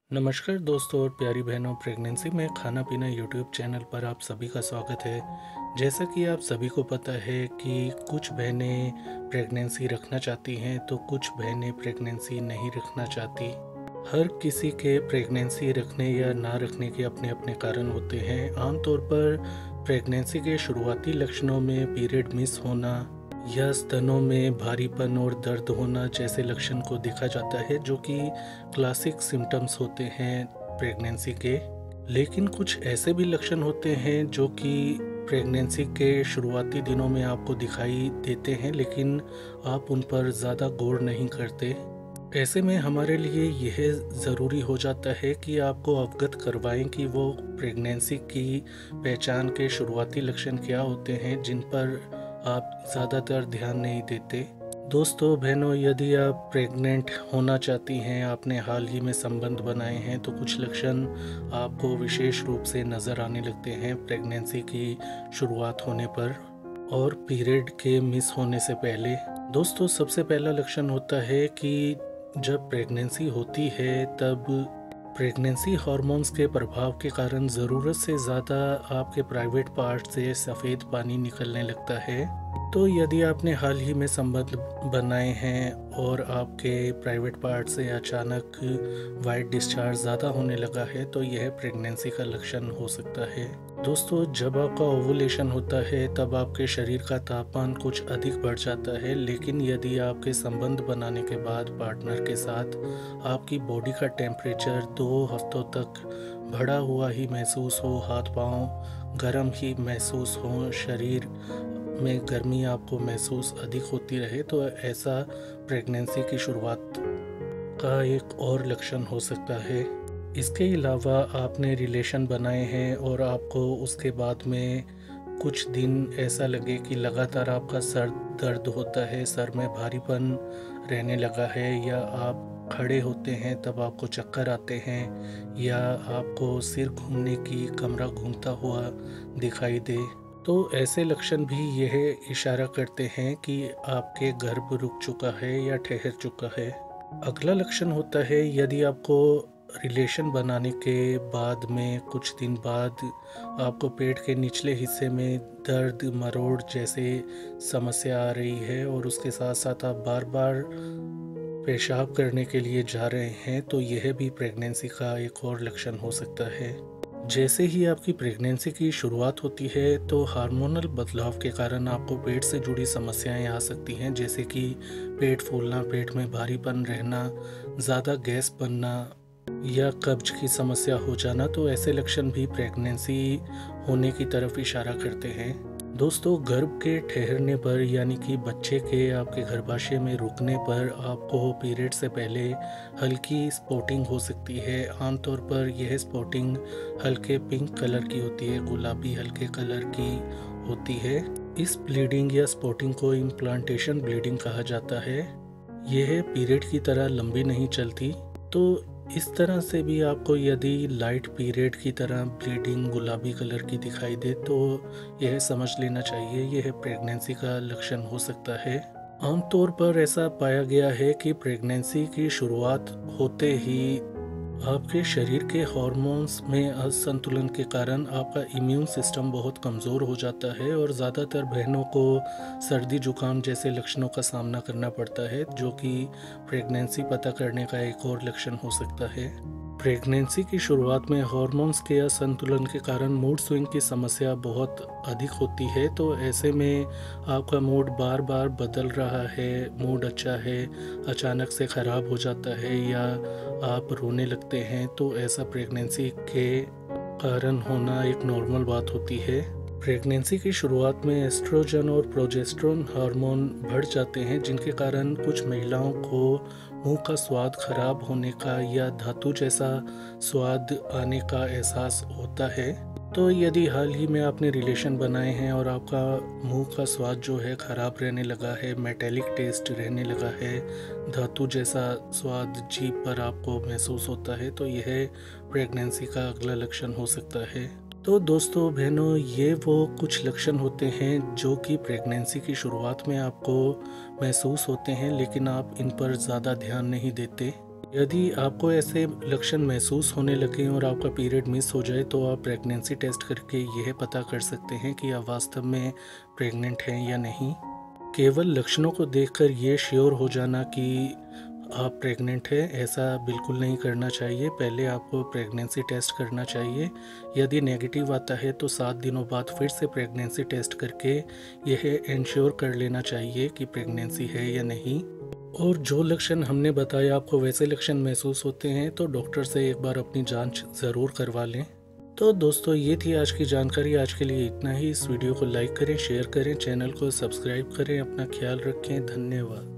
नमस्कार दोस्तों और प्यारी बहनों, प्रेगनेंसी में खाना पीना यूट्यूब चैनल पर आप सभी का स्वागत है। जैसा कि आप सभी को पता है कि कुछ बहनें प्रेगनेंसी रखना चाहती हैं तो कुछ बहनें प्रेगनेंसी नहीं रखना चाहती। हर किसी के प्रेगनेंसी रखने या ना रखने के अपने अपने कारण होते हैं। आमतौर पर प्रेगनेंसी के शुरुआती लक्षणों में पीरियड मिस होना या स्तनों में भारीपन और दर्द होना जैसे लक्षण को देखा जाता है, जो कि क्लासिक सिम्टम्स होते हैं प्रेगनेंसी के। लेकिन कुछ ऐसे भी लक्षण होते हैं जो कि प्रेगनेंसी के शुरुआती दिनों में आपको दिखाई देते हैं, लेकिन आप उन पर ज़्यादा गौर नहीं करते। ऐसे में हमारे लिए यह ज़रूरी हो जाता है कि आपको अवगत करवाएं कि वो प्रेगनेंसी की पहचान के शुरुआती लक्षण क्या होते हैं जिन पर आप ज़्यादातर ध्यान नहीं देते। दोस्तों बहनों, यदि आप प्रेग्नेंट होना चाहती हैं, आपने हाल ही में संबंध बनाए हैं, तो कुछ लक्षण आपको विशेष रूप से नज़र आने लगते हैं प्रेगनेंसी की शुरुआत होने पर और पीरियड के मिस होने से पहले। दोस्तों, सबसे पहला लक्षण होता है कि जब प्रेगनेंसी होती है तब प्रेगनेंसी हार्मोन्स के प्रभाव के कारण ज़रूरत से ज़्यादा आपके प्राइवेट पार्ट से सफ़ेद पानी निकलने लगता है। तो यदि आपने हाल ही में संबंध बनाए हैं और आपके प्राइवेट पार्ट से अचानक वाइट डिस्चार्ज ज़्यादा होने लगा है, तो यह प्रेगनेंसी का लक्षण हो सकता है। दोस्तों, जब आपका ओवुलेशन होता है तब आपके शरीर का तापमान कुछ अधिक बढ़ जाता है, लेकिन यदि आपके संबंध बनाने के बाद पार्टनर के साथ आपकी बॉडी का टेम्परेचर 2 हफ्तों तक बढ़ा हुआ ही महसूस हो, हाथ पांव गर्म ही महसूस हो, शरीर में गर्मी आपको महसूस अधिक होती रहे, तो ऐसा प्रेगनेंसी की शुरुआत का एक और लक्षण हो सकता है। इसके अलावा आपने रिलेशन बनाए हैं और आपको उसके बाद में कुछ दिन ऐसा लगे कि लगातार आपका सर दर्द होता है, सर में भारीपन रहने लगा है, या आप खड़े होते हैं तब आपको चक्कर आते हैं, या आपको सिर घूमने की कमरा घूमता हुआ दिखाई दे, तो ऐसे लक्षण भी यह इशारा करते हैं कि आपके गर्भ रुक चुका है या ठहर चुका है। अगला लक्षण होता है यदि आपको रिलेशन बनाने के बाद में कुछ दिन बाद आपको पेट के निचले हिस्से में दर्द मरोड़ जैसे समस्या आ रही है और उसके साथ साथ आप बार बार पेशाब करने के लिए जा रहे हैं, तो यह भी प्रेगनेंसी का एक और लक्षण हो सकता है। जैसे ही आपकी प्रेगनेंसी की शुरुआत होती है तो हार्मोनल बदलाव के कारण आपको पेट से जुड़ी समस्याएं आ सकती हैं, जैसे कि पेट फूलना, पेट में भारीपन रहना, ज़्यादा गैस बनना या कब्ज की समस्या हो जाना। तो ऐसे लक्षण भी प्रेगनेंसी होने की तरफ इशारा करते हैं। दोस्तों, गर्भ के ठहरने पर यानी कि बच्चे के आपके गर्भाशय में रुकने पर आपको पीरियड से पहले हल्की स्पॉटिंग हो सकती है। आमतौर पर यह स्पॉटिंग हल्के पिंक कलर की होती है, गुलाबी हल्के कलर की होती है। इस ब्लीडिंग या स्पॉटिंग को इम्प्लांटेशन ब्लीडिंग कहा जाता है। यह पीरियड की तरह लंबी नहीं चलती, तो इस तरह से भी आपको यदि लाइट पीरियड की तरह ब्लीडिंग गुलाबी कलर की दिखाई दे तो यह समझ लेना चाहिए यह प्रेगनेंसी का लक्षण हो सकता है। आमतौर पर ऐसा पाया गया है कि प्रेगनेंसी की शुरुआत होते ही आपके शरीर के हार्मोन्स में असंतुलन के कारण आपका इम्यून सिस्टम बहुत कमज़ोर हो जाता है और ज़्यादातर बहनों को सर्दी जुकाम जैसे लक्षणों का सामना करना पड़ता है, जो कि प्रेगनेंसी पता करने का एक और लक्षण हो सकता है। प्रेगनेंसी की शुरुआत में हार्मोन्स के असंतुलन के कारण मूड स्विंग की समस्या बहुत अधिक होती है, तो ऐसे में आपका मूड बार बार बदल रहा है, मूड अच्छा है अचानक से ख़राब हो जाता है, या आप रोने लगते हैं, तो ऐसा प्रेगनेंसी के कारण होना एक नॉर्मल बात होती है। प्रेगनेंसी की शुरुआत में एस्ट्रोजन और प्रोजेस्टेरोन हार्मोन बढ़ जाते हैं, जिनके कारण कुछ महिलाओं को मुंह का स्वाद खराब होने का या धातु जैसा स्वाद आने का एहसास होता है। तो यदि हाल ही में आपने रिलेशन बनाए हैं और आपका मुंह का स्वाद जो है ख़राब रहने लगा है, मेटेलिक टेस्ट रहने लगा है, धातु जैसा स्वाद जीभ पर आपको महसूस होता है, तो यह प्रेगनेंसी का अगला लक्षण हो सकता है। तो दोस्तों बहनों, ये वो कुछ लक्षण होते हैं जो कि प्रेगनेंसी की शुरुआत में आपको महसूस होते हैं, लेकिन आप इन पर ज़्यादा ध्यान नहीं देते। यदि आपको ऐसे लक्षण महसूस होने लगें और आपका पीरियड मिस हो जाए तो आप प्रेगनेंसी टेस्ट करके यह पता कर सकते हैं कि आप वास्तव में प्रेग्नेंट हैं या नहीं। केवल लक्षणों को देखकर ये श्योर हो जाना कि आप प्रेग्नेंट हैं, ऐसा बिल्कुल नहीं करना चाहिए। पहले आपको प्रेगनेंसी टेस्ट करना चाहिए। यदि नेगेटिव आता है तो 7 दिनों बाद फिर से प्रेगनेंसी टेस्ट करके यह इंश्योर कर लेना चाहिए कि प्रेगनेंसी है या नहीं। और जो लक्षण हमने बताया आपको वैसे लक्षण महसूस होते हैं तो डॉक्टर से एक बार अपनी जांच ज़रूर करवा लें। तो दोस्तों ये थी आज की जानकारी। आज के लिए इतना ही। इस वीडियो को लाइक करें, शेयर करें, चैनल को सब्सक्राइब करें। अपना ख्याल रखें। धन्यवाद।